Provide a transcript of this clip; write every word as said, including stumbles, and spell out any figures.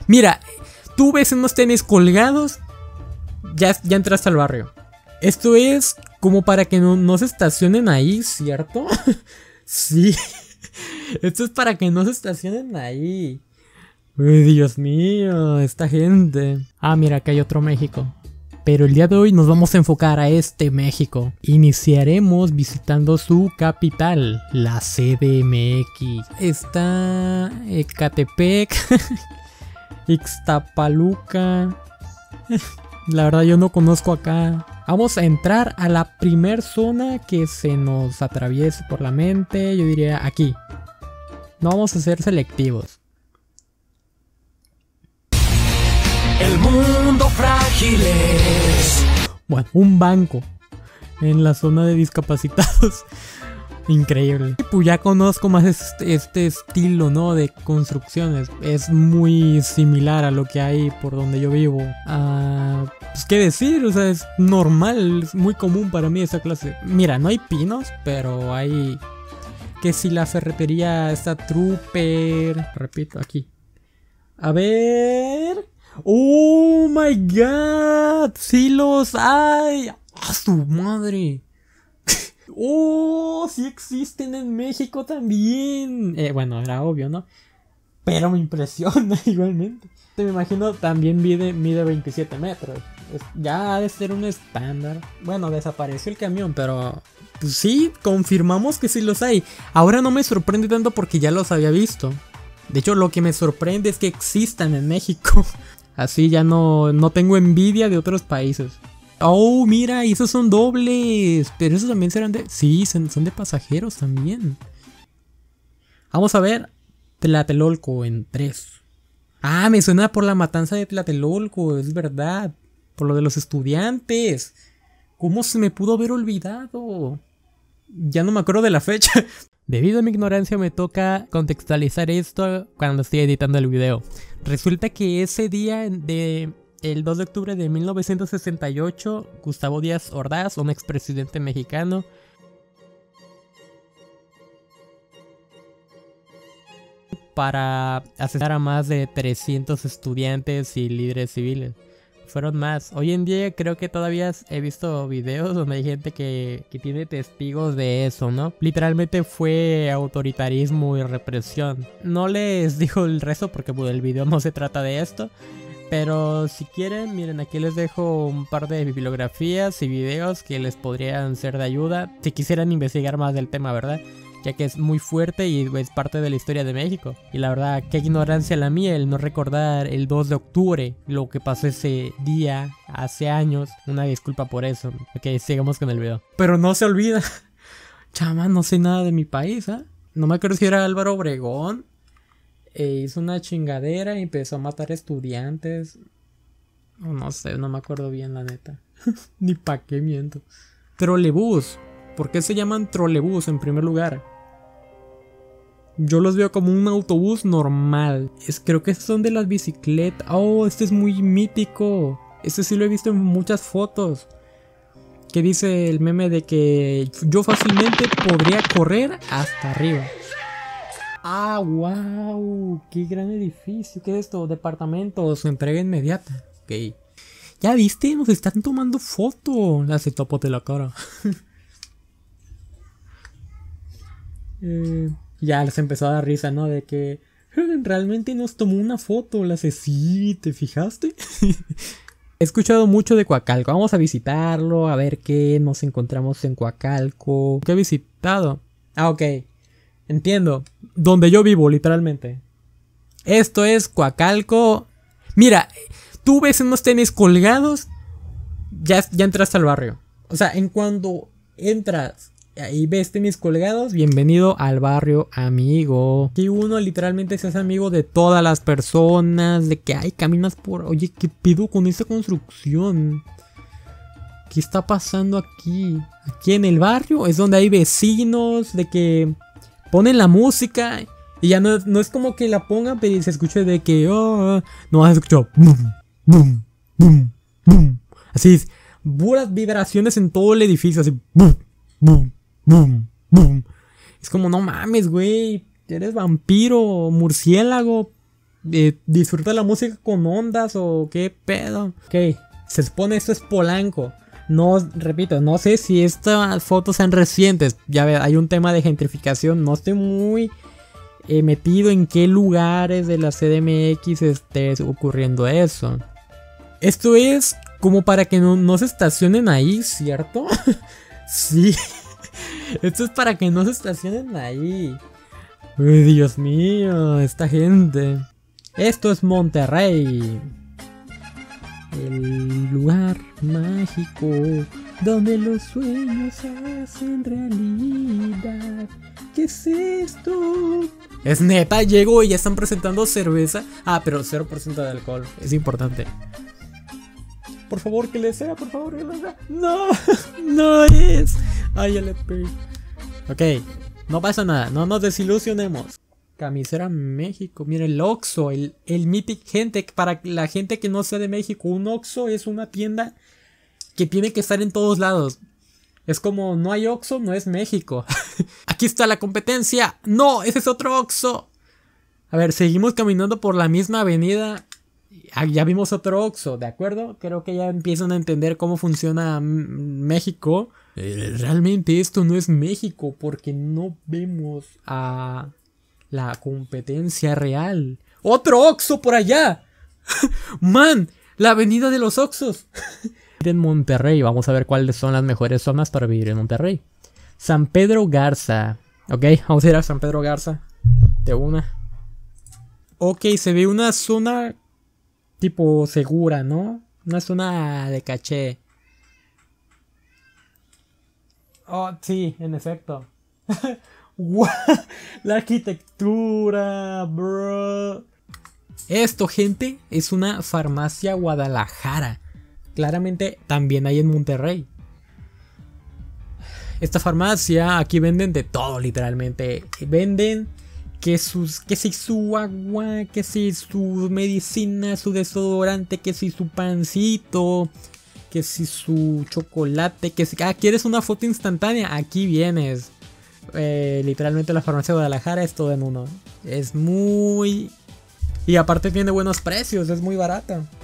Mira, tú ves unos tenis colgados, ya, ya entraste al barrio. Esto es como para que no, no se estacionen ahí, ¿cierto? Sí. Esto es para que no se estacionen ahí. Uy, Dios mío, esta gente. Ah, mira, acá hay otro México. Pero el día de hoy nos vamos a enfocar a este México. Iniciaremos visitando su capital, la C D M X. Está Ecatepec, Ixtapaluca. La verdad yo no conozco acá. Vamos a entrar a la primer zona que se nos atraviese por la mente. Yo diría aquí. No vamos a ser selectivos. El mundo frágil es. Bueno, un banco en la zona de discapacitados. Increíble. Pues ya conozco más este, este estilo, ¿no? De construcciones. Es muy similar a lo que hay por donde yo vivo. Ah, pues qué decir, o sea, es normal, es muy común para mí esa clase. Mira, no hay pinos, pero hay... Que si la ferretería está Trooper. Repito, aquí. A ver... ¡Oh my god! ¡Sí los hay! ¡A su madre! ¡Oh! ¡Sí existen en México también! Eh, bueno, era obvio, ¿no? Pero me impresiona igualmente. Me imagino también mide, mide veintisiete metros. Es, ya ha de ser un estándar. Bueno, desapareció el camión, pero... Pues sí, confirmamos que sí los hay. Ahora no me sorprende tanto porque ya los había visto. De hecho, lo que me sorprende es que existan en México. Así ya no, no tengo envidia de otros países. Oh, mira, y esos son dobles. Pero esos también serán de... Sí, son, son de pasajeros también. Vamos a ver Tlatelolco en tres. Ah, me suena por la matanza de Tlatelolco, es verdad. Por lo de los estudiantes. ¿Cómo se me pudo haber olvidado? Ya no me acuerdo de la fecha. Debido a mi ignorancia me toca contextualizar esto cuando estoy editando el video. Resulta que ese día de el dos de octubre de mil novecientos sesenta y ocho, Gustavo Díaz Ordaz, un expresidente mexicano, para asesinar a más de trescientos estudiantes y líderes civiles. Fueron más. Hoy en día creo que todavía he visto videos donde hay gente que, que tiene testigos de eso, ¿no? Literalmente fue autoritarismo y represión. No les digo el resto porque bueno, el video no se trata de esto. Pero si quieren, miren, aquí les dejo un par de bibliografías y videos que les podrían ser de ayuda. Si quisieran investigar más del tema, ¿verdad? Ya que es muy fuerte y es parte de la historia de México. Y la verdad, qué ignorancia la mía el no recordar el dos de octubre, lo que pasó ese día, hace años. Una disculpa por eso. Ok, sigamos con el video. Pero no se olvida. Chama, no sé nada de mi país, ¿eh? No me acuerdo si era Álvaro Obregón. E hizo una chingadera y empezó a matar estudiantes. No, no sé, no me acuerdo bien la neta. Ni pa' qué miento. Trolebús. ¿Por qué se llaman trolebús en primer lugar? Yo los veo como un autobús normal. Es, creo que son de las bicicletas. Oh, este es muy mítico. Este sí lo he visto en muchas fotos. Que dice el meme de que yo fácilmente podría correr hasta arriba. Ah, wow. Qué gran edificio. ¿Qué es esto? Departamentos. Entrega inmediata. Ok. Ya viste, nos están tomando foto. Hace topote la cara. Eh, ya les empezó a dar risa, ¿no? De que realmente nos tomó una foto. La hace, sí, ¿te fijaste? He escuchado mucho de Coacalco. Vamos a visitarlo, a ver qué nos encontramos en Coacalco. ¿Qué he visitado? Ah, ok. Entiendo. Donde yo vivo, literalmente. Esto es Coacalco. Mira, tú ves unos tenis colgados, ya, ya entraste al barrio. O sea, en cuando entras y ves tenis colgados, bienvenido al barrio, amigo. Aquí uno literalmente se hace amigo de todas las personas. De que hay caminas por... Oye, ¿qué pido con esta construcción? ¿Qué está pasando aquí? Aquí en el barrio es donde hay vecinos. De que ponen la música y ya no, no es como que la pongan, pero se escucha de que... Oh, no, se escucha... Boom, boom, boom, boom. Así es. Puras vibraciones en todo el edificio. Así... Boom, boom. Boom, boom. Es como, no mames, güey. Eres vampiro, murciélago. Eh, ¿Disfruta la música con ondas o qué pedo? Ok, se supone esto es Polanco. No, repito, no sé si estas fotos sean recientes. Ya ve, hay un tema de gentrificación. No estoy muy eh, metido en qué lugares de la C D M X esté ocurriendo eso. Esto es como para que no, no se estacionen ahí, ¿cierto? Sí. Esto es para que no se estacionen ahí. Uy, Dios mío, esta gente. Esto es Monterrey. El lugar mágico donde los sueños se hacen realidad. ¿Qué es esto? Es neta, llego y ya están presentando cerveza. Ah, pero cero por ciento de alcohol. Es importante. Por favor, que le sea, por favor, que le sea. No, no es. Ay, L P. Ok, no pasa nada, no nos desilusionemos. Camisera México, mira el Oxxo, el, el Mythic, gente, para la gente que no sea de México, un Oxxo es una tienda que tiene que estar en todos lados. Es como, no hay Oxxo, no es México. Aquí está la competencia. No, ese es otro Oxxo. A ver, seguimos caminando por la misma avenida. Ah, ya vimos otro Oxxo, ¿de acuerdo? Creo que ya empiezan a entender cómo funciona México. Eh, realmente esto no es México porque no vemos a la competencia real. ¡Otro Oxxo por allá! ¡Man! La avenida de los Oxxos. En Monterrey, vamos a ver cuáles son las mejores zonas para vivir en Monterrey. San Pedro Garza. Ok, vamos a ir a San Pedro Garza. De una. Ok, se ve una zona tipo segura, ¿no? Una zona de caché. Oh, sí, en efecto. Wow, la arquitectura, bro. Esto, gente, es una farmacia Guadalajara. Claramente también hay en Monterrey. Esta farmacia, aquí venden de todo, literalmente. Venden que sus, que si su agua, que si su medicina, su desodorante, que si su pancito, que si su chocolate, que si ah, quieres una foto instantánea, aquí vienes. Eh, literalmente la farmacia de Guadalajara es todo en uno. Es muy... Y aparte tiene buenos precios, es muy barata.